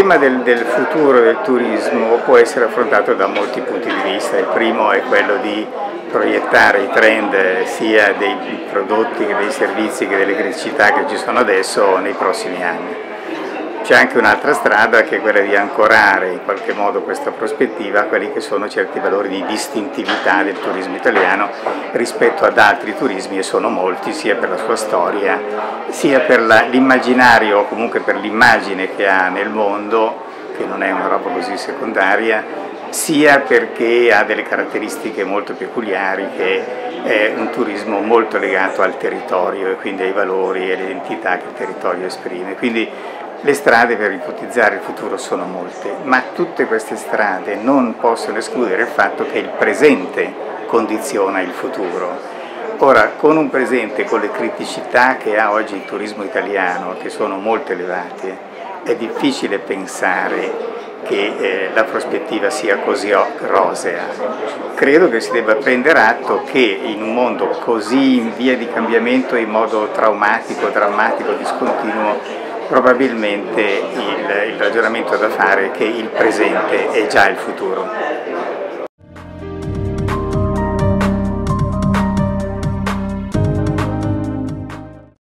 tema del futuro del turismo può essere affrontato da molti punti di vista. Il primo è quello di proiettare i trend sia dei prodotti che dei servizi che delle criticità che ci sono adesso nei prossimi anni. C'è anche un'altra strada che è quella di ancorare in qualche modo questa prospettiva a quelli che sono certi valori di distintività del turismo italiano rispetto ad altri turismi, e sono molti, sia per la sua storia, sia per l'immaginario o comunque per l'immagine che ha nel mondo, che non è una roba così secondaria, sia perché ha delle caratteristiche molto peculiari, che è un turismo molto legato al territorio e quindi ai valori e alle identità che il territorio esprime. Quindi le strade per ipotizzare il futuro sono molte, ma tutte queste strade non possono escludere il fatto che il presente condiziona il futuro. Ora, con un presente, con le criticità che ha oggi il turismo italiano, che sono molto elevate, è difficile pensare che la prospettiva sia così rosea. Credo che si debba prendere atto che in un mondo così in via di cambiamento, in modo traumatico, drammatico, discontinuo, probabilmente il ragionamento da fare è che il presente è già il futuro.